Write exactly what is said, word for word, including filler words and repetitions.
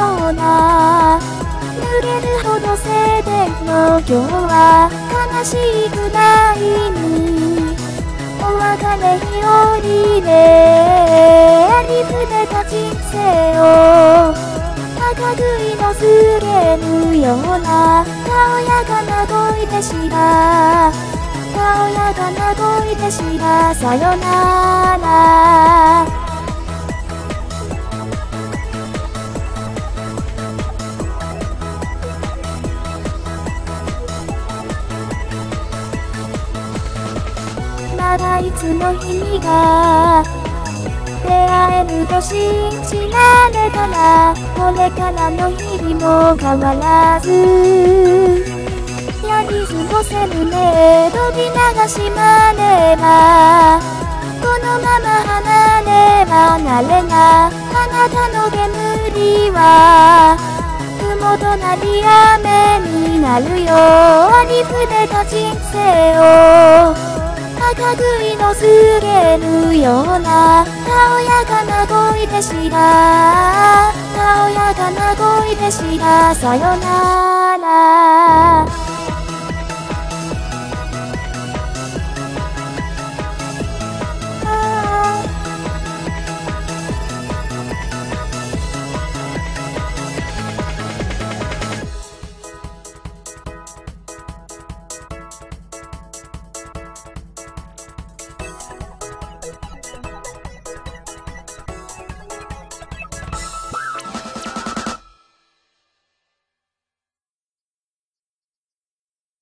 ような濡れるほど晴天の今日は悲しくないにお別れ日和でありふれた人生を赤杭のすれぬようなたおやかな恋でしたたおやかな恋でしたさよならまだいつの日が出会えると信じられたらこれからの日々も変わらずやり過ごせるね飛び流しまればこのまま離れ離れなあなたの煙は雲となり雨になるよありふれた人生を赤杭のすれるようなたおやかな恋でしたたおやかな恋でしたさよなら